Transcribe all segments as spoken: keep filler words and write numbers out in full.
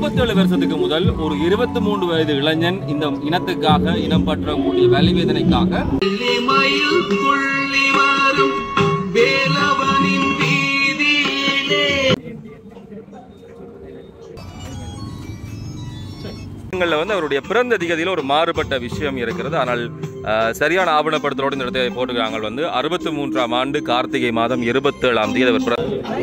முப்பத்தேழு வருஷத்துக்கு முதல் ஒரு இருபத்தி மூன்று வயது இளைஞன் இந்த இனத்துக்காக இனம் பற்றக்கூடிய வலிவேதனைக்காக வந்து அவருடைய பிறந்த திகதியில் ஒரு மாறுபட்ட விஷயம் இருக்கிறது. ஆனால் சரியான ஆவணப்படுத்தலோடு இந்த இடத்தை போட்டுக்கிறாங்க. வந்து அறுபத்தி மூன்றாம் ஆண்டு கார்த்திகை மாதம் இருபத்தி ஏழாம் தேதி அவர்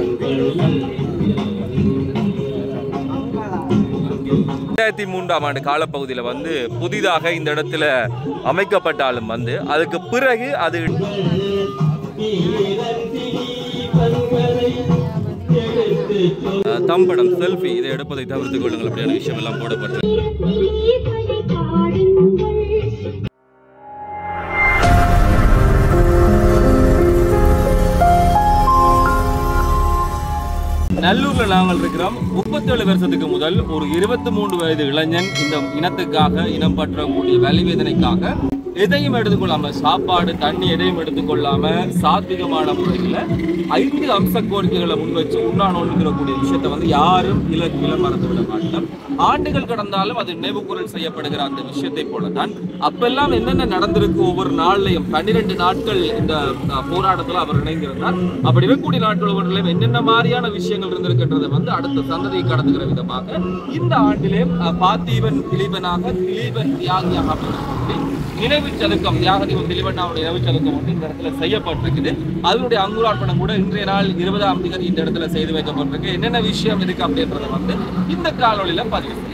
ரெண்டாயிரத்தி மூன்றாம் ஆண்டு காலப்பகுதியில் வந்து புதிதாக இந்த இடத்துல அமைக்கப்பட்டாலும் வந்து அதுக்கு பிறகு அது தம்படம் செல்ஃபி இதை எடுப்பதை தவிர்த்துக் கொள்ளுங்கள் அப்படியான விஷயம் எல்லாம் போடப்பட்டது. நல்லூர்ல நாங்கள் இருக்கிறோம். முப்பத்தேழு வருஷத்துக்கு முதல் ஒரு இருபத்தி மூன்று வயது இளைஞன் இந்த இனத்துக்காக இனம் பற்றக்கூடிய வலிவேதனைக்காக எதையும் எடுத்துக்கொள்ளாம, சாப்பாடு தண்ணி எதையும் எடுத்துக்கொள்ளாம சாத்விகமான முறையில் ஐந்து அம்ச கோரிக்கைகளை முன்வச்சு உண்ணாநோன்பிக்கிறக்கூடிய விஷயத்தை வந்து யாரும் இலக்கில மறந்து விட மாட்டோம். ஆண்டுகள் கடந்தாலும் அது நினைவு கூறல் செய்யப்படுகிற அந்த விஷயத்தை போலதான் அப்பெல்லாம் என்னென்ன நடந்திருக்கு ஒவ்வொரு நாள்லையும் பன்னிரெண்டு நாட்கள் இந்த போராட்டத்தில் அவர் இணைந்திருந்தார். அப்படி இருக்கக்கூடிய நாட்கள் ஒவ்வொன்றிலையும் என்னென்ன மாதிரியான விஷயங்கள் இருந்திருக்கின்றதை வந்து அடுத்த சந்ததியை கடந்துகிற விதமாக இந்த ஆண்டிலே பாத்தீவன் திலீபனாக திலீபன் தியாகியாக அப்படின்னு நினைவு சலுக்கம் தியாகதீபம் திலீபனாவுடைய நினைவு சலுக்கம் வந்து இந்த இடத்துல செய்யப்பட்டிருக்குது. அதனுடைய அங்குரார்ப்பணம் கூட இன்றைய நாள் இருபதாம் தேதி இந்த இடத்துல செய்து வைக்கப்பட்டிருக்கு. என்னென்ன விஷயம் இருக்கு அப்படின்றத வந்து இந்த காணொலியில பதிவு செய்யறேன்.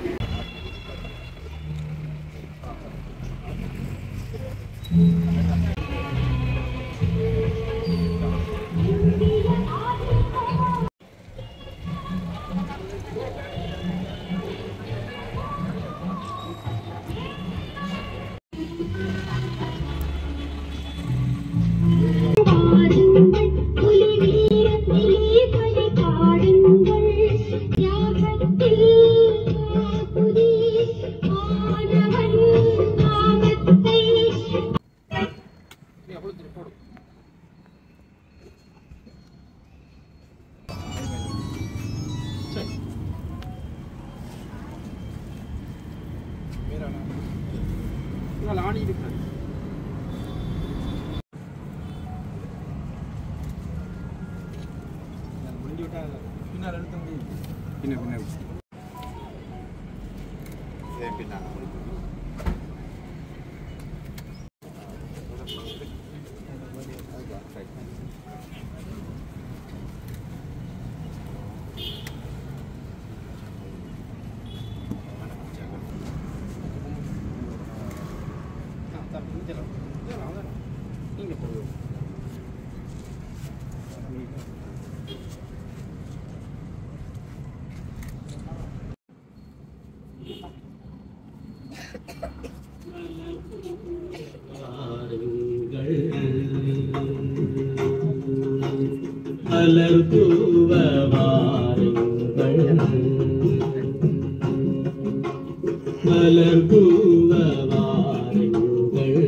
மலர் தூவ வாருங்கள், மலர் தூவ வாருங்கள்,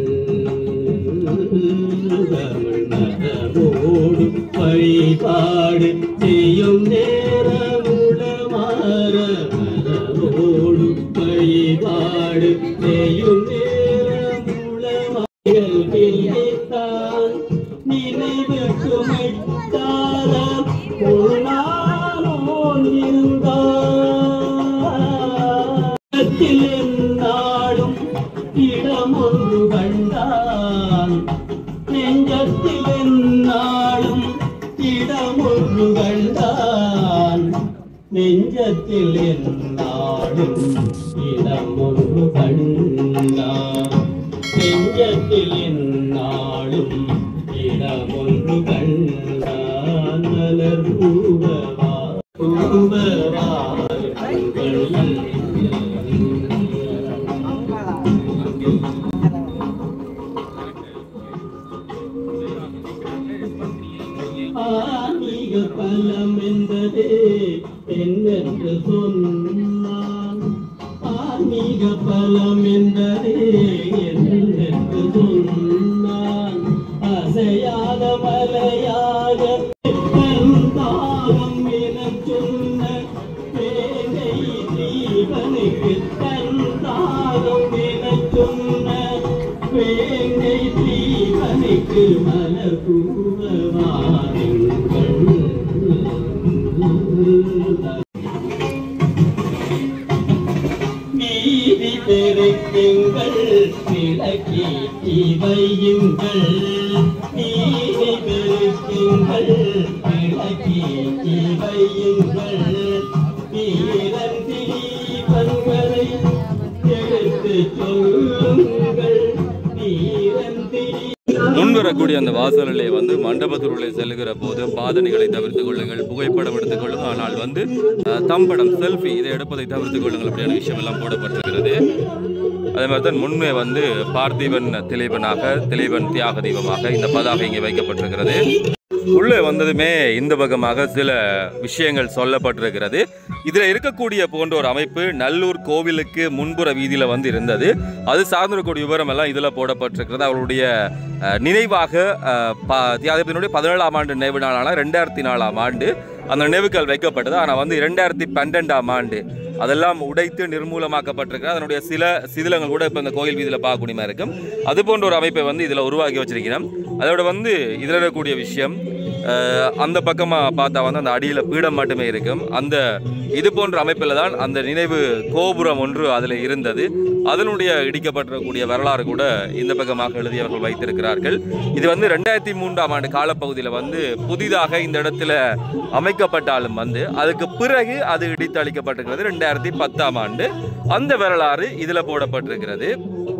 தமிழ் மரபோடு வழிபாடு செய்யும் நேரமுளமாற, மரபோடு வழிபாடு செய்யும் நேரமுளமாயல் பிரித்தான் நினைவு சுமைத்தார பொருளானோன் இருந்தாத்தில் என்னாலும் இடமொன்று கண்டான், நெஞ்சத்தில் என்னாலும் இடமொன்று கண்டான், நெஞ்சத்தில் என்னாலும் இடமொன்று கண்டான், நெஞ்சத்தில் என்னாலும் இடமொன்று கண்டான். மலர் பூவவா பூவவா ஆன்மீக பலம் என்பதே என்னென்று சொன்னான், ஆன்மீக பலம் என்பதே என்னென்று சொன்னான், அசையாத மலையாக தாகம் என சொன்ன வேலை ஜீவனுக்கு தன் தாகம் எனச் சொன்ன வேங்கை ஜீவனுக்கு மலர் பூவாருங்கள். நீதி பெருக்குங்கள் விளக்கேற்றி வையுங்கள். நீதி பெருக்குங்கள் விளக்கேற்றி வையுங்கள். வீரன் தீபங்களை எடுத்து சொல்லுங்கள். வீரன் தீ முன்வரக்கூடிய அந்த வாசலிலே வந்து மண்டபத்திற்குள்ளே செல்கிற போது பாதணிகளை தவிர்த்துக் கொள்ளுங்கள், புகைப்படம் எடுத்துக் கொள்ளுங்கள். ஆனால் வந்து தம்படம் செல்ஃபி இதை எடுப்பதை தவிர்த்துக் கொள்ளுங்கள் அப்படியான விஷயம் எல்லாம் போடப்பட்டிருக்கிறது. அதே மாதிரி தான் முன்னே வந்து பார்த்திபன் திலீபனாக, திலீபன் தியாக தீபமாக இந்த பதாகை இங்கே வைக்கப்பட்டிருக்கிறது. உள்ளே வந்ததுமே இந்த பக்கமாக சில விஷயங்கள் சொல்லப்பட்டிருக்கிறது. இதில் இருக்கக்கூடிய போன்ற ஒரு அமைப்பு நல்லூர் கோவிலுக்கு முன்புற வீதியில் வந்து இருந்தது. அது சார்ந்திருக்கக்கூடிய விவரம் எல்லாம் இதில் போடப்பட்டிருக்கிறது. அவருடைய நினைவாக தியாகத்தினுடைய பதினேழாம் ஆண்டு நினைவு நாளான ரெண்டாயிரத்தி நாலாம் ஆண்டு அந்த நினைவுகள் வைக்கப்பட்டது. ஆனால் வந்து இரண்டாயிரத்தி பன்னெண்டாம் ஆண்டு அதெல்லாம் உடைத்து நிர்மூலமாக்கப்பட்டிருக்கிறது. அதனுடைய சில சிதிலங்கள் கூட இப்போ இந்த கோயில் வீதியில் பார்க்கக்கூடியமா இருக்கும். அது போன்ற ஒரு அமைப்பை வந்து இதில் உருவாக்கி வச்சிருக்கிறோம். அதோட வந்து இதில் இருக்கக்கூடிய விஷயம் அந்த பக்கமாக பார்த்தா வந்து அந்த அடியில் பீடம் மட்டுமே இருக்கும். அந்த இது போன்ற அமைப்பில் தான் அந்த நினைவு கோபுரம் ஒன்று அதில் இருந்தது. அதனுடைய இடிக்கப்பட்டிருக்கக்கூடிய வரலாறு கூட இந்த பக்கமாக எழுதியவர்கள் வைத்திருக்கிறார்கள். இது வந்து ரெண்டாயிரத்தி மூன்றாம் ஆண்டு காலப்பகுதியில் வந்து புதிதாக இந்த இடத்துல அமைக்கப்பட்டாலும் வந்து அதுக்கு பிறகு அது இடித்து அளிக்கப்பட்டிருக்கிறது ரெண்டாயிரத்தி பத்தாம் ஆண்டு. அந்த வரலாறு இதில் போடப்பட்டிருக்கிறது.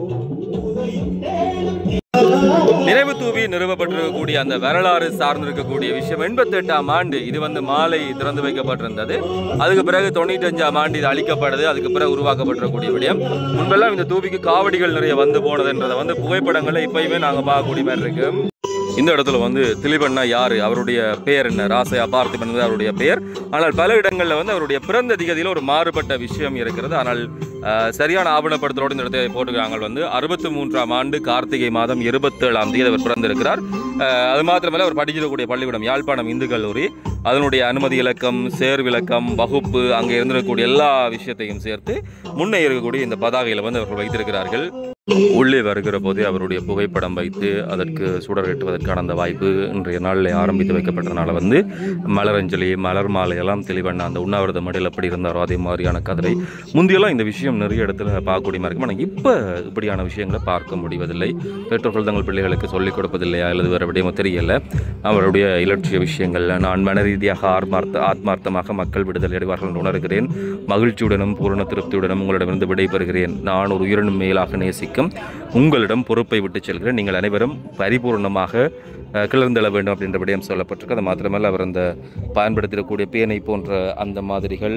நினைவு தூவி நிறுவப்பட்டிருக்கக்கூடிய அந்த வரலாறு சார்ந்திருக்கக்கூடிய விஷயம் எண்பத்தி எட்டாம் ஆண்டு இது வந்து மாலை திறந்து வைக்கப்பட்டிருந்தது. அதுக்கு பிறகு தொண்ணூற்றி அஞ்சாம் ஆண்டு இது அளிக்கப்படுது. அதுக்கு பிறகு உருவாக்கப்பட்டிருக்கக்கூடிய விடயம். முன்பெல்லாம் இந்த தூவிக்கு காவடிகள் நிறைய வந்து போனதுன்றதை வந்து புகைப்படங்களை இப்பயுமே நாங்கள் பார்க்கக்கூடிய மாதிரி இருக்கு. இந்த இடத்துல வந்து திலீபன்னா யாரு, அவருடைய பெயர் என்ன, ராசையா பார்த்திபன் என்பது அவருடைய பெயர். ஆனால் பல இடங்களில் வந்து அவருடைய பிறந்த திகதியில் ஒரு மாறுபட்ட விஷயம் இருக்கிறது. ஆனால் சரியான ஆவணப்படுத்தலோடு இந்த இடத்தை போட்டுக்கிறாங்க. வந்து அறுபத்தி மூன்றாம் ஆண்டு கார்த்திகை மாதம் இருபத்தேழாம் தேதி அவர் பிறந்திருக்கிறார். அது மாத்திரமல்ல அவர் படிச்சிருக்கக்கூடிய பள்ளிக்கூடம் யாழ்ப்பாணம் இந்து கல்லூரி. அதனுடைய அனுமதி இலக்கம், சேர்விலக்கம், வகுப்பு, அங்கே இருந்திருக்கக்கூடிய எல்லா விஷயத்தையும் சேர்த்து முன்னே இருக்கக்கூடிய இந்த பதாகையில் வந்து அவர்கள் வைத்திருக்கிறார்கள். உள்ளே வருகிற போதே அவருடைய புகைப்படம் வைத்து அதற்கு சுடர் ஏற்றுவதற்கான அந்த வாய்ப்பு இன்றைய நாளில் ஆரம்பித்து வைக்கப்பட்டதுனால வந்து மலரஞ்சலி, மலர் மாலை எல்லாம் தெளிவண்ண அந்த உண்ணாவிரத மடியில் எப்படி இருந்தாரோ அதே மாதிரியான கதிரை முந்தியெல்லாம் இந்த விஷயம் நிறைய இடத்துல பார்க்கக்கூடிய மாதிரி இருக்கும். ஆனால் இப்போ இப்படியான விஷயங்களை பார்க்க முடிவதில்லை. பெற்றோர்கள் தங்கள் பிள்ளைகளுக்கு சொல்லிக் கொடுப்பதில்லையா அல்லது வேறு விடயமோ தெரியல. அவருடைய இலட்சிய விஷயங்கள் நான் மன ரீதியாக ஆத்மார்த்த ஆத்மார்த்தமாக மக்கள் விடுதலை அடைவார்கள் என்று உணர்கிறேன். மகிழ்ச்சியுடனும் பூரண திருப்தியுடனும் உங்களிடமிருந்து விடைபெறுகிறேன். நான் ஒரு உயிரினும் மேலாக நேசிக்கும் உங்களிடம் பொறுப்பை விட்டு செல்கிறேன். நீங்கள் அனைவரும் பரிபூர்ணமாக கிளர்ந்தெழ வேண்டும் அப்படின்ற விடயம் சொல்லப்பட்டிருக்கு. அது மாத்திரமல்ல அவர் அந்த பயன்படுத்தக்கூடிய பேனை போன்ற அந்த மாதிரிகள்,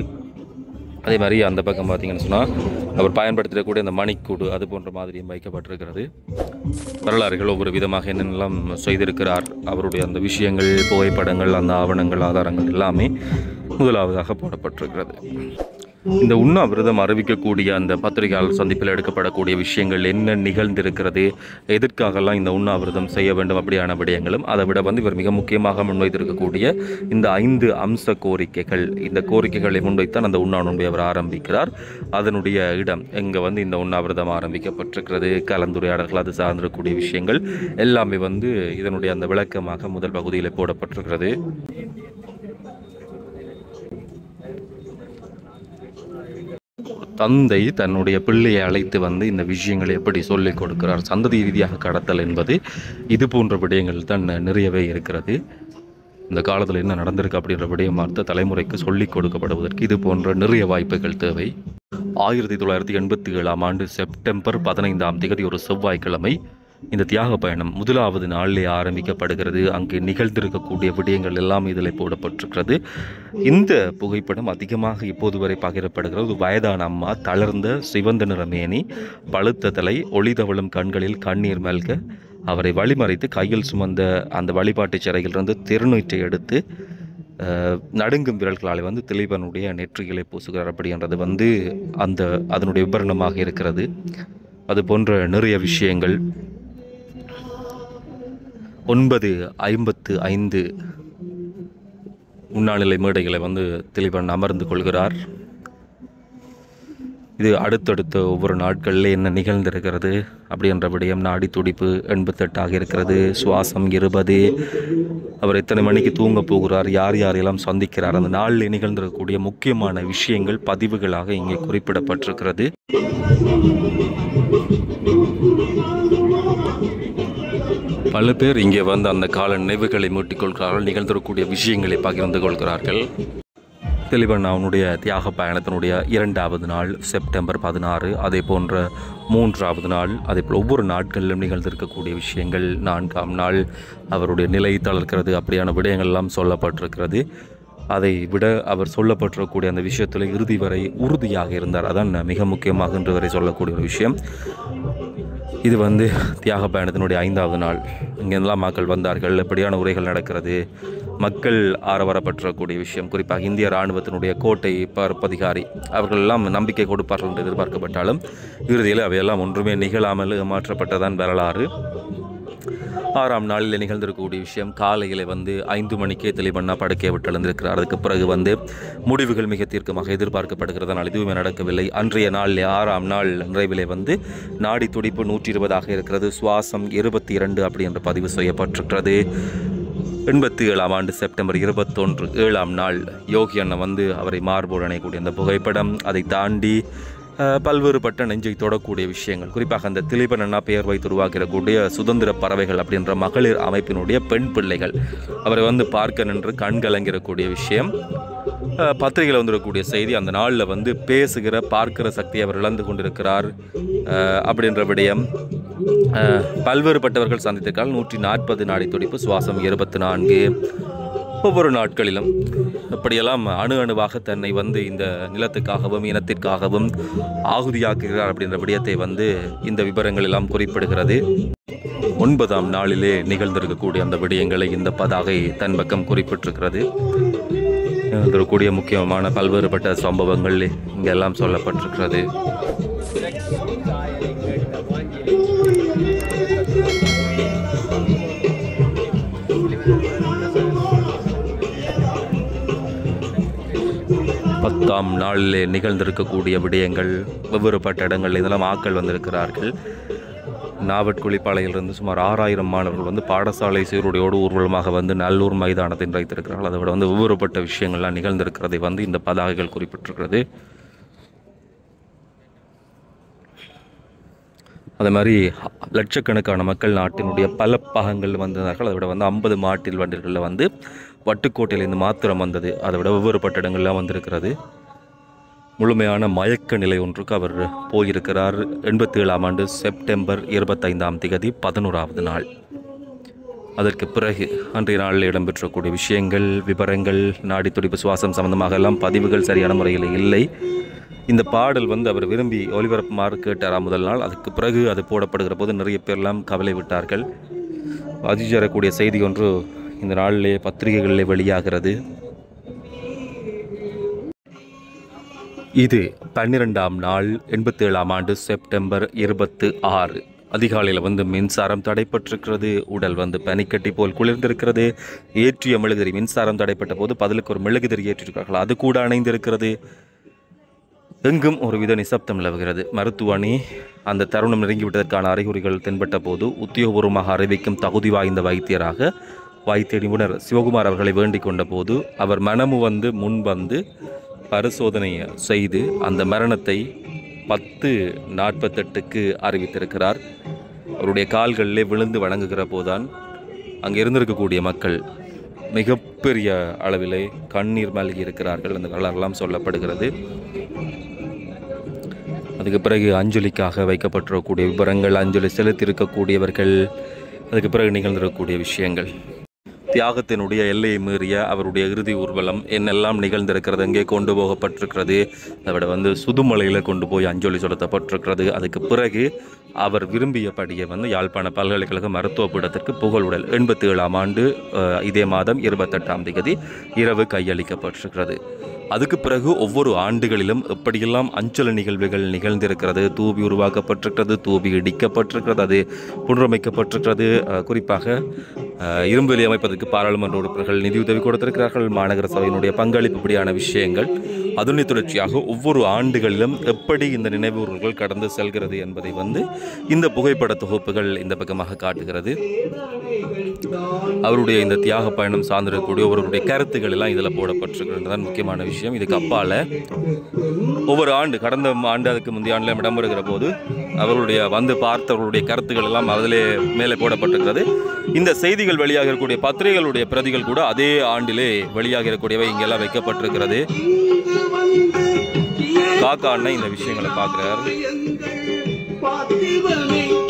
அதே மாதிரி அந்த பக்கம் பார்த்தீங்கன்னு சொன்னால் அவர் பயன்படுத்தக்கூடிய அந்த மணிக்கூடு அது போன்ற மாதிரியும் வைக்கப்பட்டிருக்கிறது. வரலாறுகள் ஒவ்வொரு விதமாக என்னென்னலாம் செய்திருக்கிறார், அவருடைய அந்த விஷயங்கள், புகைப்படங்கள், அந்த ஆவணங்கள், ஆதாரங்கள் எல்லாமே முதலாவதாக போடப்பட்டிருக்கிறது. இந்த உண்ணாவிரதம் அறிவிக்கக்கூடிய அந்த பத்திரிகையாளர் சந்திப்பில் எடுக்கப்படக்கூடிய விஷயங்கள் என்ன நிகழ்ந்திருக்கிறது, எதற்காகலாம் இந்த உண்ணாவிரதம் செய்ய வேண்டும் அப்படியான விடயங்களும், அதை விட வந்து இவர் மிக முக்கியமாக முன்வைத்திருக்கக்கூடிய இந்த ஐந்து அம்ச கோரிக்கைகள், இந்த கோரிக்கைகளை முன்வைத்தான் அந்த உண்ணா நோன்பை அவர் ஆரம்பிக்கிறார். அதனுடைய இடம் எங்கே வந்து இந்த உண்ணாவிரதம் ஆரம்பிக்கப்பட்டிருக்கிறது, கலந்துரையாடல்கள், அது சார்ந்திருக்கக்கூடிய விஷயங்கள் எல்லாமே வந்து இதனுடைய அந்த விளக்கமாக முதல் பகுதியில் போடப்பட்டிருக்கிறது. தந்தை தன்னுடைய பிள்ளையை அழைத்து வந்து இந்த விஷயங்களை எப்படி சொல்லிக் கொடுக்கிறார், சந்ததி ரீதியாக கடத்தல் என்பது இது போன்ற விடயங்கள் தான் நிறையவே இருக்கிறது. இந்த காலத்தில் என்ன நடந்திருக்கு அப்படின்ற விடயம் அடுத்த தலைமுறைக்கு சொல்லிக் கொடுக்கப்படுவதற்கு இது போன்ற நிறைய வாய்ப்புகள் தேவை. ஆயிரத்தி தொள்ளாயிரத்தி எண்பத்தி ஏழாம் ஆண்டு செப்டம்பர் பதினைந்தாம் தேதி ஒரு செவ்வாய்க்கிழமை இந்த தியாக பயணம் முதலாவது நாளிலே ஆரம்பிக்கப்படுகிறது. அங்கு நிகழ்ந்திருக்கக்கூடிய விடயங்கள் எல்லாம் இதில் போடப்பட்டிருக்கிறது. இந்த புகைப்படம் அதிகமாக இப்போது வரை பகிரப்படுகிறது. வயதான அம்மா, தளர்ந்த சிவந்த நிறமேனி, பழுத்த தலை, ஒளிதவளும் கண்களில் கண்ணீர் மல்க, அவரை வழிமறைத்து கையில் சுமந்த அந்த வழிபாட்டு சிறையிலிருந்து திருநீற்றை எடுத்து நடுங்கும் விரல்களால் வந்து திலீபனுடைய நெற்றிகளை பூசுகிறார் அப்படின்றது வந்து அந்த அதனுடைய விபரணமாக இருக்கிறது. அது போன்ற நிறைய விஷயங்கள். ஒன்பது ஐம்பத்து ஐந்து உண்ணாநிலை மேடைகளை வந்து திலீபன் அமர்ந்து கொள்கிறார். இது அடுத்தடுத்த ஒவ்வொரு நாட்களில் என்ன நிகழ்ந்திருக்கிறது அப்படின்ற விடயம். நாடி துடிப்பு எண்பத்தெட்டாக இருக்கிறது, சுவாசம் இருபது, அவர் எத்தனை மணிக்கு தூங்க போகிறார், யார் யாரெல்லாம் சந்திக்கிறார், அந்த நாளில் நிகழ்ந்திருக்கக்கூடிய முக்கியமான விஷயங்கள் பதிவுகளாக இங்கே குறிப்பிடப்பட்டிருக்கிறது. பல பேர் இங்கே வந்து அந்த கால நினைவுகளை மூட்டிக்கொள்கிறார்கள், நிகழ்ந்திருக்கக்கூடிய விஷயங்களை பகிர்ந்து கொள்கிறார்கள். திலீபன் அவனுடைய தியாக பயணத்தினுடைய இரண்டாவது நாள் செப்டம்பர் பதினாறு, அதே போன்ற மூன்றாவது நாள், அதே போல் ஒவ்வொரு நாட்களிலும் நிகழ்ந்திருக்கக்கூடிய விஷயங்கள். நான்காம் நாள் அவருடைய நிலை தளர்க்கிறது, அப்படியான விடயங்கள்லாம் சொல்லப்பட்டிருக்கிறது. அதை விட அவர் சொல்லப்பட்டிருக்கக்கூடிய அந்த விஷயத்தில் இறுதி வரை உறுதியாக இருந்தார். அதான் மிக முக்கியமாக இன்று வரை சொல்லக்கூடிய ஒரு விஷயம். இது வந்து தியாக பயணத்தினுடைய ஐந்தாவது நாள். இங்கெல்லாம் மக்கள் வந்தார்கள், எப்படியான உரைகள் நடக்கிறது, மக்கள் ஆரவாரப்பற்றக்கூடிய விஷயம். குறிப்பாக இந்திய இராணுவத்தினுடைய கோட்டை பரப்பதிகாரி அவர்கள் எல்லாம் நம்பிக்கை கொடுப்பார்கள் என்று எதிர்பார்க்கப்பட்டாலும் இறுதியில் அவையெல்லாம் ஒன்றுமே நிகழாமல் மாற்றப்பட்டதான் வரலாறு. ஆறாம் நாளில் நிகழ்ந்திருக்கக்கூடிய விஷயம், காலையில் வந்து ஐந்து மணிக்கே திலீபண்ணா படுக்கையை விட்டு எழுந்திருக்கிறார். அதுக்கு பிறகு வந்து முடிவுகள் மிக தீர்க்கமாக எதிர்பார்க்கப்படுகிறதுனால் இதுவுமே நடக்கவில்லை. அன்றைய நாளில் ஆறாம் நாள் நிறைவிலே வந்து நாடி துடிப்பு நூற்றி இருபதாக இருக்கிறது, சுவாசம் இருபத்தி இரண்டு அப்படி என்று பதிவு செய்யப்பட்டிருக்கிறது. எண்பத்தி ஏழாம் ஆண்டு செப்டம்பர் இருபத்தொன்று ஏழாம் நாள் யோகி அண்ணன் வந்து அவரை மார்போடு அணையக்கூடிய அந்த புகைப்படம். அதை தாண்டி பல்வேறுபட்ட நெஞ்சை தொடக்கூடிய விஷயங்கள், குறிப்பாக அந்த திலீபன் அண்ணா பெயர் வைத்து உருவாக்கக்கூடிய சுதந்திர பறவைகள் அப்படின்ற மகளிர் அமைப்பினுடைய பெண் பிள்ளைகள் அவரை வந்து பார்க்க நின்று கண் கலங்கிடக்கூடிய விஷயம். பத்திரிகையில் வந்துடக்கூடிய செய்தி, அந்த நாளில் வந்து பேசுகிற பார்க்கிற சக்தி அவர் இழந்து கொண்டிருக்கிறார் அப்படின்ற விடயம். பல்வேறுபட்டவர்கள் சந்தித்திருக்கால் நூற்றி நாற்பது நாடி துடிப்பு, சுவாசம் இருபத்தி நான்கு. ஒவ்வொரு நாட்களிலும் இப்படியெல்லாம் அணு அணுவாக தன்னை வந்து இந்த நிலத்துக்காகவும் இனத்திற்காகவும் ஆகுதியாக்குகிறார் அப்படின்ற விடயத்தை வந்து இந்த விவரங்கள் எல்லாம் குறிப்பிடுகிறது. ஒன்பதாம் நாளிலே நிகழ்ந்திருக்கக்கூடிய அந்த விடயங்களை இந்த பதாகை தன் பக்கம் குறிப்பிட்டிருக்கிறது. நிகழ்ந்திருக்கக்கூடிய முக்கியமான பல்வேறுபட்ட சம்பவங்கள் இங்கெல்லாம் சொல்லப்பட்டிருக்கிறது. பத்தாம் நாளிலே நிகழ்ந்திருக்கக்கூடிய விடயங்கள் வெவ்வேறுபட்ட இடங்கள் இதெல்லாம் ஆக்கள் வந்திருக்கிறார்கள். நாவட்குழிப்பாளையிலிருந்து சுமார் ஆறாயிரம் மாணவர்கள் வந்து பாடசாலை சீருடையோடு ஊர்வலமாக வந்து நல்லூர் மைதானத்தில் வைத்திருக்கிறார்கள். அதை விட வந்து வெவ்வேறுபட்ட விஷயங்கள்லாம் நிகழ்ந்திருக்கிறதை வந்து இந்த பதாகைகள் குறிப்பிட்டிருக்கிறது. அதே மாதிரி லட்சக்கணக்கான மக்கள் நாட்டினுடைய பல பாகங்கள் வந்திருந்தார்கள். அதை விட வந்து ஐம்பது மாட்டில் வண்டிகளில் வந்து வட்டுக்கோட்டையிலிருந்து மாத்திரம் வந்தது. அதை விட வெவ்வேறுபட்ட இடங்கள்லாம் வந்திருக்கிறது. முழுமையான மயக்க நிலை ஒன்றுக்கு அவர் போயிருக்கிறார். எண்பத்தி ஏழாம் ஆண்டு செப்டம்பர் இருபத்தைந்தாம் திகதி பதினோராவது நாள். அதற்கு பிறகு அன்றைய நாளில் இடம்பெற்றக்கூடிய விஷயங்கள், விவரங்கள், நாடி துடிப்பு, சுவாசம் சம்பந்தமாக எல்லாம் பதிவுகள் சரியான முறையில் இல்லை. இந்த பாடல் வந்து அவர் விரும்பி ஒலிபரப்புமாறு கேட்டாராம் முதல் நாள். அதுக்கு பிறகு அது போடப்படுகிற போது நிறைய பேர்லாம் கவலை விட்டார்கள். அதிர்ச்சியறக்கூடிய செய்தி ஒன்று இந்த நாளிலே பத்திரிகைகளிலே வெளியாகிறது. இது பன்னிரெண்டாம் நாள் எண்பத்தி ஏழாம் ஆண்டு செப்டம்பர் இருபத்தி ஆறு. அதிகாலையில் வந்து மின்சாரம் தடைப்பட்டிருக்கிறது. உடல் வந்து பனிக்கட்டி போல் குளிர்ந்திருக்கிறது. ஏற்றிய மெழுகுதிரி, மின்சாரம் தடைப்பட்ட போது பதிலுக்கு ஒரு மெழுகுதிரி ஏற்றிருக்கிறார்கள், அது கூட அணைந்திருக்கிறது. எங்கும் ஒரு வித நிசப்தம் நிலவுகிறது. மருத்துவ அணி அந்த தருணம் நெருங்கிவிட்டதற்கான அறிகுறிகள் தென்பட்ட போது உத்தியோகபூர்வமாக அறிவிக்கும் தகுதி வாய்ந்த வைத்தியராக வைத்திய நிபுணர் சிவகுமார் அவர்களை வேண்டிக் கொண்ட போது அவர் மனமு வந்து முன் வந்து பரிசோதனை செய்து அந்த மரணத்தை பத்து நாற்பத்தெட்டுக்கு அறிவித்திருக்கிறார். அவருடைய கால்களிலே விழுந்து வணங்குகிற போதுதான் அங்கே இருந்திருக்கக்கூடிய மக்கள் மிகப்பெரிய அளவிலே கண்ணீர் மல்கி இருக்கிறார்கள். அந்த வரலாறுலாம் சொல்லப்படுகிறது. அதுக்கு பிறகு அஞ்சலிக்காக வைக்கப்பட்டிருக்கக்கூடிய விவரங்கள், அஞ்சலி செலுத்தியிருக்கக்கூடியவர்கள், அதுக்கு பிறகு நிகழ்ந்திருக்கக்கூடிய விஷயங்கள், தியாகத்தினுடைய எல்லையை மீறிய அவருடைய இறுதி ஊர்வலம் என்னெல்லாம் நிகழ்ந்திருக்கிறது, எங்கே கொண்டு போகப்பட்டிருக்கிறது, அதை விட வந்து சுதுமலையில் கொண்டு போய் அஞ்சலி செலுத்தப்பட்டிருக்கிறது. அதுக்கு பிறகு அவர் விரும்பியபடியே வந்து யாழ்ப்பாண பல்கலைக்கழக மருத்துவ பீடத்திற்கு புகழுடல் எண்பத்தி ஏழாம் ஆண்டு இதே மாதம் இருபத்தெட்டாம் தேதி இரவு கையளிக்கப்பட்டிருக்கிறது. அதுக்கு பிறகு ஒவ்வொரு ஆண்டுகளிலும் எப்படியெல்லாம் அஞ்சல நிகழ்வுகள் நிகழ்ந்திருக்கிறது, தூபி உருவாக்கப்பட்டிருக்கிறது, தூபி இடிக்கப்பட்டிருக்கிறது, அது புனரமைக்கப்பட்டிருக்கிறது. குறிப்பாக இரும்பு வேலி அமைப்பதற்கு பாராளுமன்ற உறுப்பினர்கள் நிதியுதவி கொடுத்திருக்கிறார்கள். மாநகர சபையினுடைய பங்களிப்பு இப்படியான விஷயங்கள் அதனை தொடர்ச்சியாக ஒவ்வொரு ஆண்டுகளிலும் எப்படி இந்த நினைவுகள் கடந்து செல்கிறது என்பதை வந்து இந்த புகைப்பட தொகுப்புகள் இந்த பக்கமாக காட்டுகிறது. அவருடைய இந்த தியாக பயணம் சார்ந்திருக்கக்கூடிய ஒவ்வொருடைய கருத்துக்கள் எல்லாம் இதில் போடப்பட்டிருக்கிறது தான் முக்கியமான விஷயம். இதுக்கு அப்பால் ஒவ்வொரு ஆண்டு கடந்த ஆண்டு அதுக்கு முந்தைய ஆண்டில் இடம்பெறுகிற போது அவருடைய வந்து பார்த்தவர்களுடைய கருத்துக்கள் எல்லாம் அதிலே மேலே போடப்பட்டிருக்கிறது. இந்த செய்திகள் வெளியாக இருக்கக்கூடிய பத்திரிகைகளுடைய பிரதிகள் கூட அதே ஆண்டிலே வெளியாக இருக்கக்கூடியவை இங்கெல்லாம் வைக்கப்பட்டிருக்கிறது. காக்கா அண்ணன் இந்த விஷயங்களை பார்க்கிறார்.